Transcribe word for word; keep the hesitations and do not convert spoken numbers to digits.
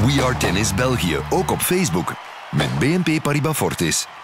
We Are Tennis België, ook op Facebook. Met B N P Paribas Fortis.